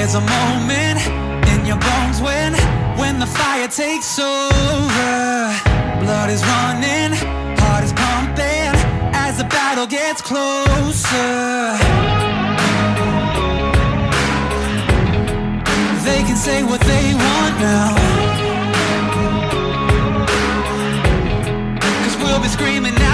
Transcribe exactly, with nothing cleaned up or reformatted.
There's a moment in your bones when, when the fire takes over. Blood is running, heart is pumping, as the battle gets closer. They can say what they want now, 'cause we'll be screaming now.